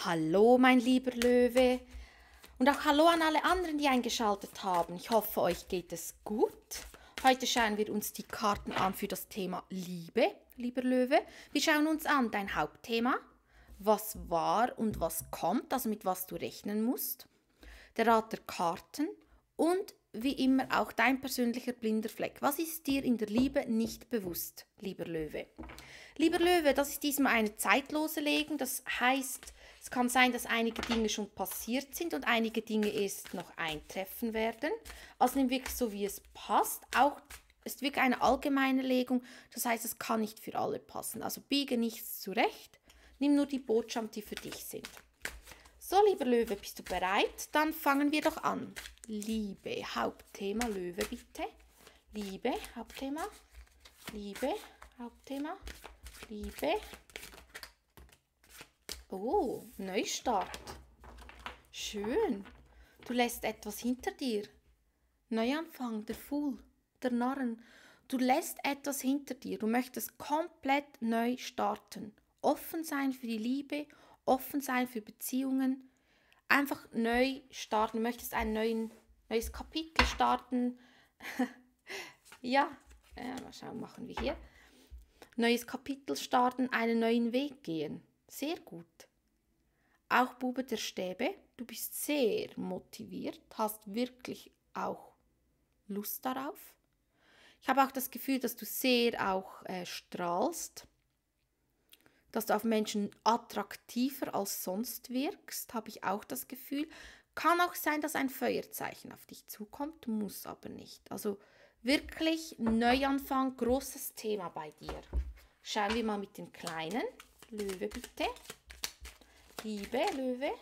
Hallo, mein lieber Löwe. Und auch hallo an alle anderen, die eingeschaltet haben. Ich hoffe, euch geht es gut. Heute schauen wir uns die Karten an für das Thema Liebe, lieber Löwe. Wir schauen uns an dein Hauptthema, was war und was kommt, also mit was du rechnen musst, der Rat der Karten und wie immer auch dein persönlicher blinder Fleck. Was ist dir in der Liebe nicht bewusst, lieber Löwe? Lieber Löwe, das ist diesmal eine zeitlose Legung. Das heißt, es kann sein, dass einige Dinge schon passiert sind und einige Dinge erst noch eintreffen werden. Also nimm wirklich so, wie es passt. Auch ist wirklich eine allgemeine Legung. Das heißt, es kann nicht für alle passen. Also biege nichts zurecht. Nimm nur die Botschaften, die für dich sind. So, lieber Löwe, bist du bereit? Dann fangen wir doch an. Liebe, Hauptthema, Löwe bitte. Liebe, Hauptthema. Liebe, Hauptthema. Liebe. Oh, Neustart. Schön. Du lässt etwas hinter dir. Neuanfang, der Fool, der Narren. Du lässt etwas hinter dir. Du möchtest komplett neu starten. Offen sein für die Liebe, offen sein für Beziehungen. Einfach neu starten. Du möchtest ein neues Kapitel starten. Ja, mal schauen, machen wir hier. Neues Kapitel starten, einen neuen Weg gehen. Sehr gut. Auch Bube der Stäbe, du bist sehr motiviert, hast wirklich auch Lust darauf. Ich habe auch das Gefühl, dass du sehr auch strahlst, dass du auf Menschen attraktiver als sonst wirkst, habe ich auch das Gefühl. Kann auch sein, dass ein Feuerzeichen auf dich zukommt, muss aber nicht. Also wirklich Neuanfang, großes Thema bei dir. Schauen wir mal mit den Kleinen. Löwe bitte. Liebe Löwe.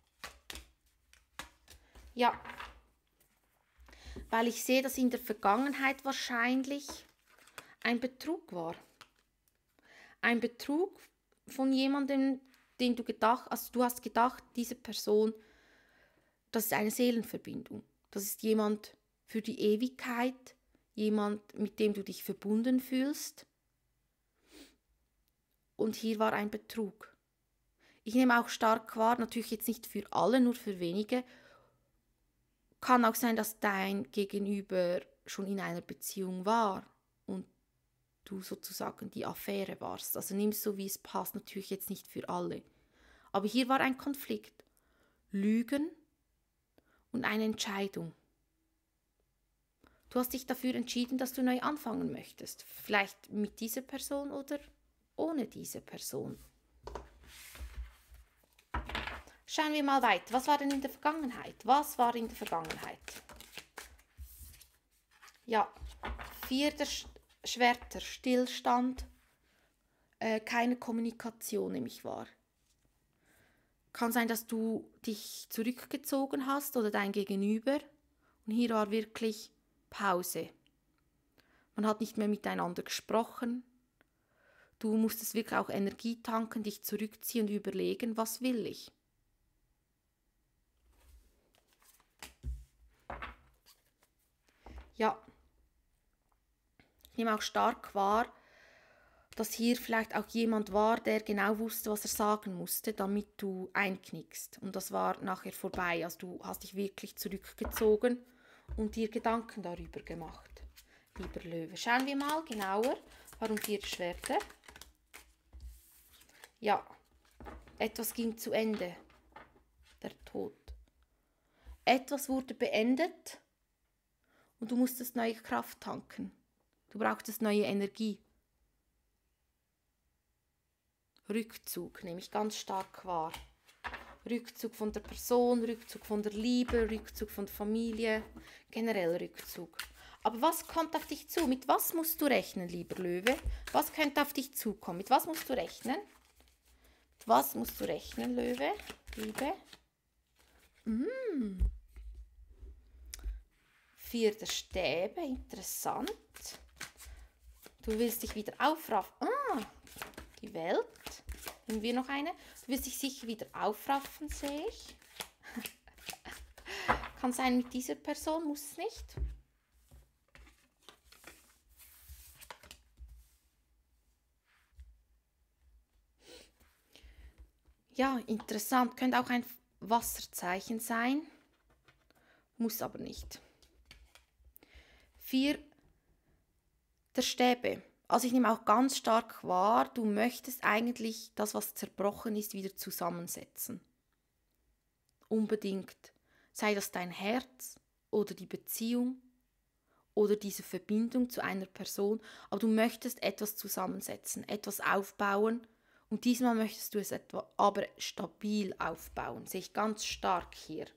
Ja, weil ich sehe, dass in der Vergangenheit wahrscheinlich ein Betrug war. Ein Betrug von jemandem, den du gedacht, also du hast gedacht, diese Person, das ist eine Seelenverbindung. Das ist jemand für die Ewigkeit, jemand, mit dem du dich verbunden fühlst. Und hier war ein Betrug. Ich nehme auch stark wahr, natürlich jetzt nicht für alle, nur für wenige. Kann auch sein, dass dein Gegenüber schon in einer Beziehung war und du sozusagen die Affäre warst. Also nimm es so, wie es passt, natürlich jetzt nicht für alle. Aber hier war ein Konflikt. Lügen und eine Entscheidung. Du hast dich dafür entschieden, dass du neu anfangen möchtest. Vielleicht mit dieser Person oder ohne diese Person. Schauen wir mal weiter. Was war denn in der Vergangenheit? Was war in der Vergangenheit? Ja, 4 der Schwerter, Stillstand, keine Kommunikation nehme ich wahr. Kann sein, dass du dich zurückgezogen hast oder dein Gegenüber. Und hier war wirklich Pause. Man hat nicht mehr miteinander gesprochen. Du musstest wirklich auch Energie tanken, dich zurückziehen und überlegen, was will ich? Ja, ich nehme auch stark wahr, dass hier vielleicht auch jemand war, der genau wusste, was er sagen musste, damit du einknickst. Und das war nachher vorbei. Also du hast dich wirklich zurückgezogen und dir Gedanken darüber gemacht, lieber Löwe. Schauen wir mal genauer, warum 4 Schwerter. Ja, etwas ging zu Ende. Der Tod. Etwas wurde beendet und du musstest neue Kraft tanken. Du brauchtest neue Energie. Rückzug nehme ich ganz stark wahr. Rückzug von der Person, Rückzug von der Liebe, Rückzug von der Familie, generell Rückzug. Aber was kommt auf dich zu? Mit was musst du rechnen, lieber Löwe? Was könnte auf dich zukommen? Mit was musst du rechnen? Mit was musst du rechnen, Löwe? Liebe? 4 der Stäbe, interessant. Du willst dich wieder aufraffen. Die Welt. Nehmen wir noch eine. Du willst dich sicher wieder aufraffen, sehe ich. Kann sein mit dieser Person, muss es nicht. Ja, interessant. Könnte auch ein Wasserzeichen sein. Muss aber nicht. 4 der Stäbe. Also ich nehme auch ganz stark wahr, du möchtest eigentlich das, was zerbrochen ist, wieder zusammensetzen. Unbedingt. Sei das dein Herz oder die Beziehung oder diese Verbindung zu einer Person, aber du möchtest etwas zusammensetzen, etwas aufbauen und diesmal möchtest du es aber stabil aufbauen. Sehe ich ganz stark hier.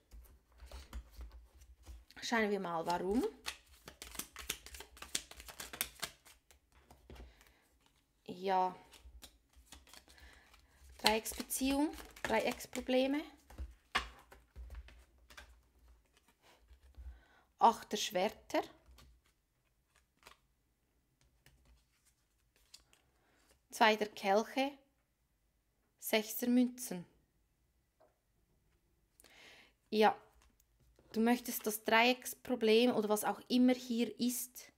Schauen wir mal, warum. Ja, Dreiecksbeziehung, Dreiecksprobleme. 8 der Schwerter. 2 der Kelche. 6 der Münzen. Ja, du möchtest das Dreiecksproblem oder was auch immer hier ist,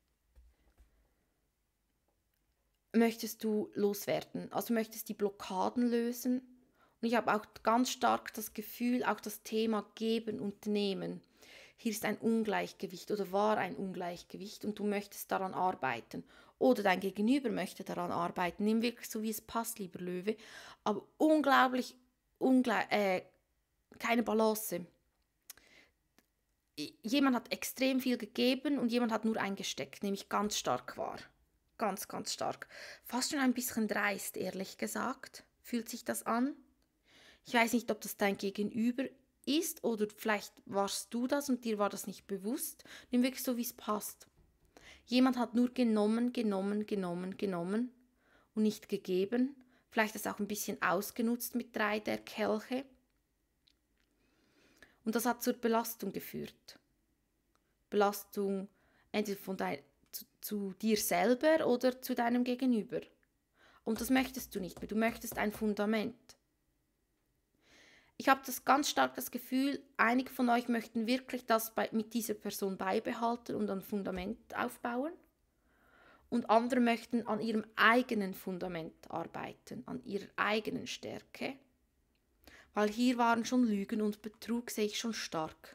möchtest du loswerden. Also du möchtest die Blockaden lösen. Und ich habe auch ganz stark das Gefühl, auch das Thema Geben und Nehmen. Hier ist ein Ungleichgewicht oder war ein Ungleichgewicht und du möchtest daran arbeiten. Oder dein Gegenüber möchte daran arbeiten. Nimm wirklich so, wie es passt, lieber Löwe. Aber unglaublich, keine Balance. Jemand hat extrem viel gegeben und jemand hat nur eingesteckt, nämlich ganz stark wahr. Ganz, ganz stark. Fast schon ein bisschen dreist, ehrlich gesagt. Fühlt sich das an? Ich weiß nicht, ob das dein Gegenüber ist oder vielleicht warst du das und dir war das nicht bewusst. Nimm wirklich so, wie es passt. Jemand hat nur genommen und nicht gegeben. Vielleicht ist auch ein bisschen ausgenutzt mit 3 der Kelche. Und das hat zur Belastung geführt. Belastung entweder von zu dir selber oder zu deinem Gegenüber. Und das möchtest du nicht mehr. Du möchtest ein Fundament. Ich habe das ganz stark das Gefühl, einige von euch möchten wirklich das mit dieser Person beibehalten und ein Fundament aufbauen. Und andere möchten an ihrem eigenen Fundament arbeiten, an ihrer eigenen Stärke. Weil hier waren schon Lügen und Betrug, sehe ich schon stark.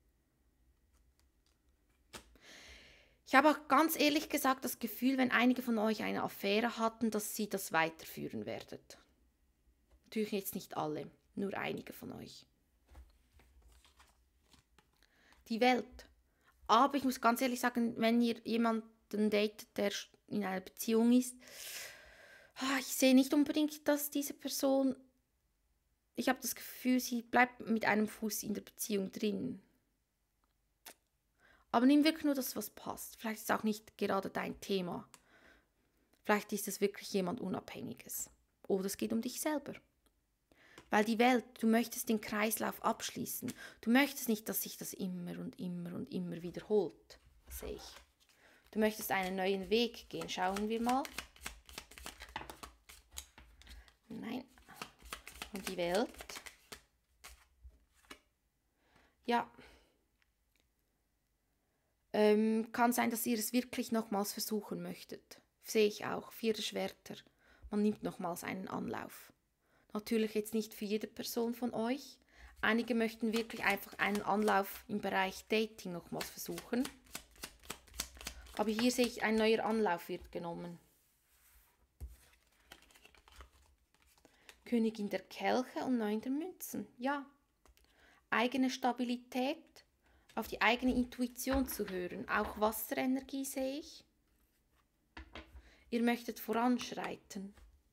Ich habe auch ganz ehrlich gesagt das Gefühl, wenn einige von euch eine Affäre hatten, dass sie das weiterführen werdet. Natürlich jetzt nicht alle, nur einige von euch. Die Welt. Aber ich muss ganz ehrlich sagen, wenn ihr jemanden datet, der in einer Beziehung ist, ich sehe nicht unbedingt, dass diese Person, ich habe das Gefühl, sie bleibt mit einem Fuß in der Beziehung drin. Aber nimm wirklich nur das, was passt. Vielleicht ist es auch nicht gerade dein Thema. Vielleicht ist es wirklich jemand Unabhängiges. Oder es geht um dich selber. Weil die Welt, du möchtest den Kreislauf abschließen. Du möchtest nicht, dass sich das immer und immer und immer wiederholt, sehe ich. Du möchtest einen neuen Weg gehen. Schauen wir mal. Nein. Und die Welt. Ja. Kann sein, dass ihr es wirklich nochmals versuchen möchtet. Sehe ich auch. 4 Schwerter. Man nimmt nochmals einen Anlauf. Natürlich jetzt nicht für jede Person von euch. Einige möchten wirklich einfach einen Anlauf im Bereich Dating nochmals versuchen. Aber hier sehe ich, ein neuer Anlauf wird genommen. Königin der Kelche und 9 der Münzen. Ja, eigene Stabilität, auf die eigene Intuition zu hören. Auch Wasserenergie sehe ich. Ihr möchtet voranschreiten.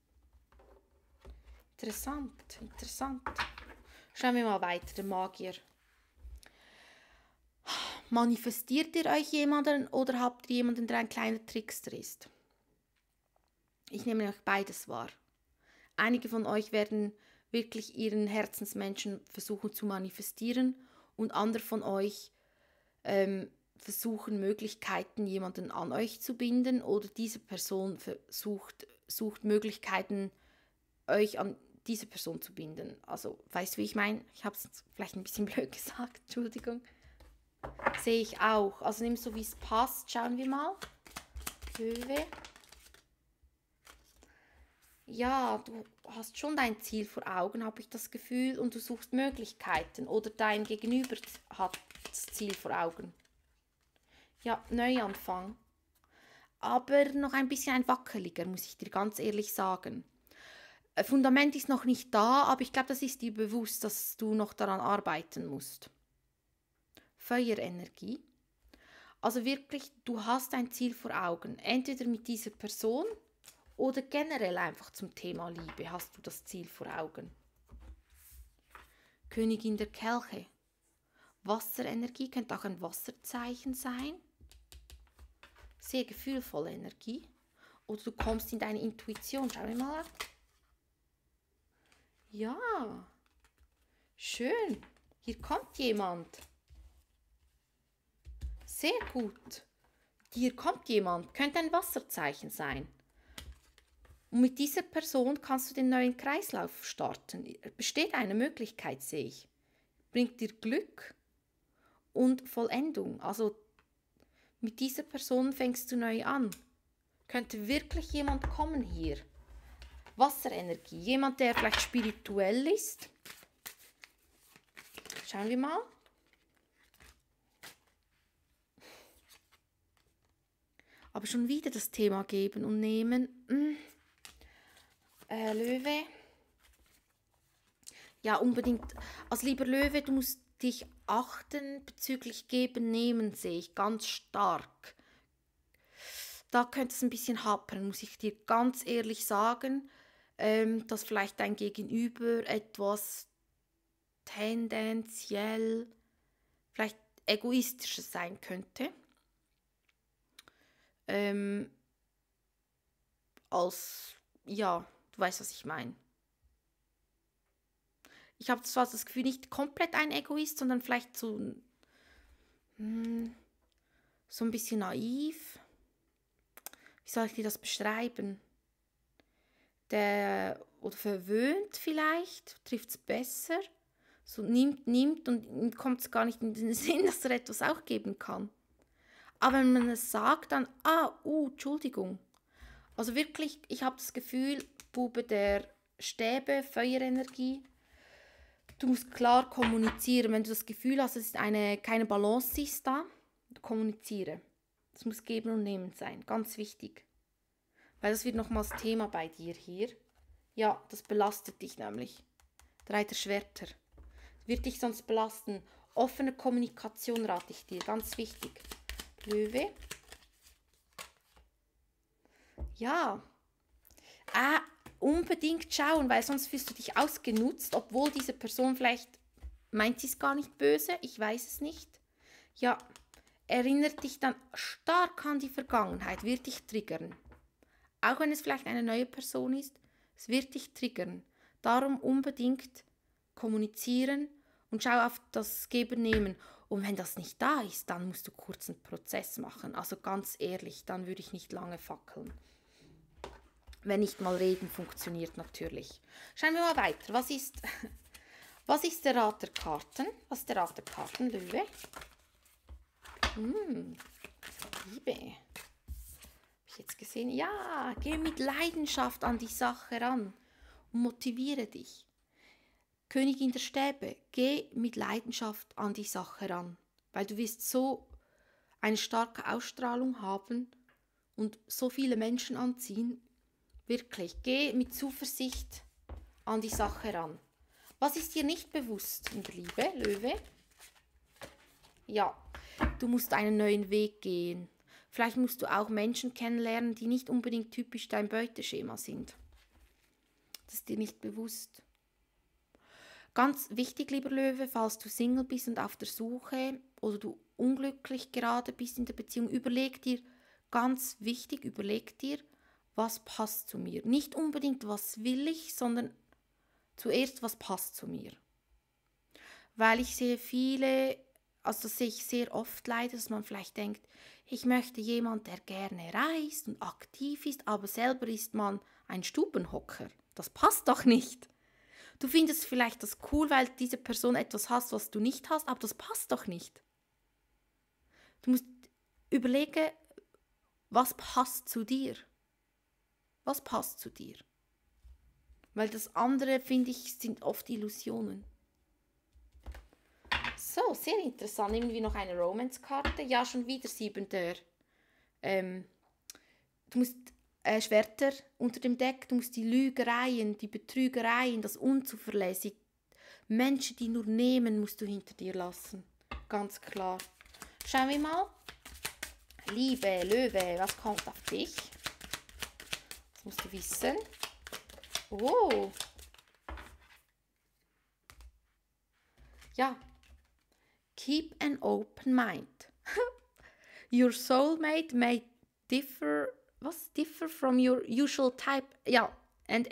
Interessant, interessant. Schauen wir mal weiter, der Magier. Manifestiert ihr euch jemanden oder habt ihr jemanden, der ein kleiner Trickster ist? Ich nehme euch beides wahr. Einige von euch werden wirklich ihren Herzensmenschen versuchen zu manifestieren und andere von euch versuchen Möglichkeiten, jemanden an euch zu binden oder diese Person sucht Möglichkeiten, euch an diese Person zu binden. Also, weißt du, wie ich meine? Ich habe es vielleicht ein bisschen blöd gesagt, Entschuldigung. Sehe ich auch. Also nimm so, wie es passt. Schauen wir mal. Löwe. Ja, du hast schon dein Ziel vor Augen, habe ich das Gefühl, und du suchst Möglichkeiten oder dein Gegenüber hat das Ziel vor Augen. Ja, Neuanfang. Aber noch ein bisschen ein wackeliger, muss ich dir ganz ehrlich sagen. Fundament ist noch nicht da, aber ich glaube, das ist dir bewusst, dass du noch daran arbeiten musst. Feuerenergie. Also wirklich, du hast ein Ziel vor Augen. Entweder mit dieser Person oder generell einfach zum Thema Liebe hast du das Ziel vor Augen. Königin der Kelche. Wasserenergie könnte auch ein Wasserzeichen sein. Sehr gefühlvolle Energie. Oder du kommst in deine Intuition. Schau mal an. Ja, schön. Hier kommt jemand. Sehr gut. Hier kommt jemand. Könnte ein Wasserzeichen sein. Und mit dieser Person kannst du den neuen Kreislauf starten. Besteht eine Möglichkeit, sehe ich. Bringt dir Glück und Vollendung. Also mit dieser Person fängst du neu an. Könnte wirklich jemand kommen hier. Wasserenergie. Jemand, der vielleicht spirituell ist. Schauen wir mal. Aber schon wieder das Thema geben und nehmen. Löwe. Ja, unbedingt. Als lieber Löwe, du musst dich achten bezüglich Geben, Nehmen, sehe ich ganz stark. Da könnte es ein bisschen hapern, muss ich dir ganz ehrlich sagen, dass vielleicht dein Gegenüber etwas tendenziell vielleicht egoistischer sein könnte. Als, ja, du weißt, was ich meine. Ich habe zwar das Gefühl, nicht komplett ein Egoist, sondern vielleicht so ein bisschen naiv. Wie soll ich dir das beschreiben? Oder verwöhnt vielleicht, trifft es besser. So nimmt und ihm kommt es gar nicht in den Sinn, dass er etwas auch geben kann. Aber wenn man es sagt, dann, Entschuldigung. Also wirklich, ich habe das Gefühl, Bube der Stäbe, Feuerenergie, du musst klar kommunizieren. Wenn du das Gefühl hast, es ist keine Balance ist da, kommuniziere. Es muss geben und nehmen sein, ganz wichtig. Weil das wird nochmals Thema bei dir hier. Ja, das belastet dich nämlich. 3 der Schwerter. Wird dich sonst belasten. Offene Kommunikation rate ich dir, ganz wichtig. Löwe. Ja. Unbedingt schauen, weil sonst fühlst du dich ausgenutzt, obwohl diese Person vielleicht meint sie es gar nicht böse, ich weiß es nicht. Ja, erinnert dich dann stark an die Vergangenheit, wird dich triggern. Auch wenn es vielleicht eine neue Person ist, es wird dich triggern. Darum unbedingt kommunizieren und schau auf das Geben-Nehmen. Und wenn das nicht da ist, dann musst du kurz einen Prozess machen. Also ganz ehrlich, dann würde ich nicht lange fackeln. Wenn nicht mal reden funktioniert natürlich. Schauen wir mal weiter. Was ist der Rat der Karten? Was ist der Rat der Karten, Löwe? Liebe. Habe ich jetzt gesehen? Ja, geh mit Leidenschaft an die Sache ran und motiviere dich. Königin der Stäbe, geh mit Leidenschaft an die Sache ran, weil du wirst so eine starke Ausstrahlung haben und so viele Menschen anziehen. Wirklich, geh mit Zuversicht an die Sache ran. Was ist dir nicht bewusst in der Liebe, Löwe? Ja, du musst einen neuen Weg gehen. Vielleicht musst du auch Menschen kennenlernen, die nicht unbedingt typisch dein Beuteschema sind. Das ist dir nicht bewusst. Ganz wichtig, lieber Löwe, falls du Single bist und auf der Suche oder du unglücklich gerade bist in der Beziehung, überleg dir, was passt zu mir. Nicht unbedingt, was will ich, sondern zuerst, was passt zu mir. Weil ich sehe das sehe ich sehr oft leider, dass man vielleicht denkt, ich möchte jemanden, der gerne reist und aktiv ist, aber selber ist man ein Stubenhocker. Das passt doch nicht. Du findest vielleicht das cool, weil diese Person etwas hast, was du nicht hast, aber das passt doch nicht. Du musst überlegen, was passt zu dir? Was passt zu dir? Weil das andere, finde ich, sind oft Illusionen. So, sehr interessant. Irgendwie noch eine Romance-Karte. Ja, schon wieder 7. Du musst Schwerter unter dem Deck, du musst die Lügereien, die Betrügereien, das Unzuverlässige, Menschen, die nur nehmen, musst du hinter dir lassen. Ganz klar. Schauen wir mal. Liebe Löwe, was kommt auf dich? Das musst du wissen. Oh. Ja. Keep an open mind. Your soulmate may differ from your usual type, ja, and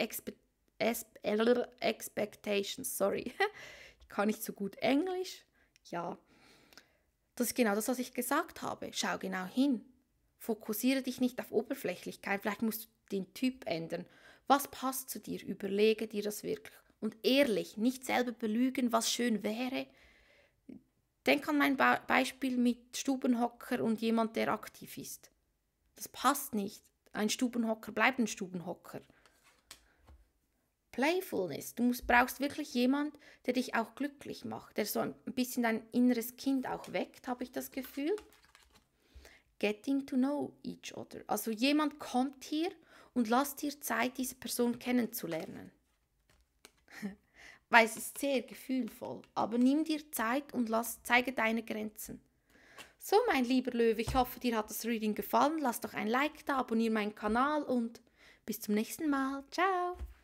expectations, sorry. Ich kann nicht so gut Englisch. Ja, das ist genau das, was ich gesagt habe. Schau genau hin. Fokussiere dich nicht auf Oberflächlichkeit. Vielleicht musst du den Typ ändern. Was passt zu dir? Überlege dir das wirklich. Und ehrlich, nicht selber belügen, was schön wäre. Denk an mein Beispiel mit Stubenhocker und jemand, der aktiv ist. Das passt nicht. Ein Stubenhocker bleibt ein Stubenhocker. Playfulness. Du brauchst wirklich jemand, der dich auch glücklich macht, der so ein bisschen dein inneres Kind auch weckt, habe ich das Gefühl. Getting to know each other. Also jemand kommt hier und lass dir Zeit, diese Person kennenzulernen. Weil es ist sehr gefühlvoll, aber nimm dir Zeit und zeige deine Grenzen. So, mein lieber Löwe, ich hoffe, dir hat das Reading gefallen. Lass doch ein Like da, abonniere meinen Kanal und bis zum nächsten Mal. Ciao!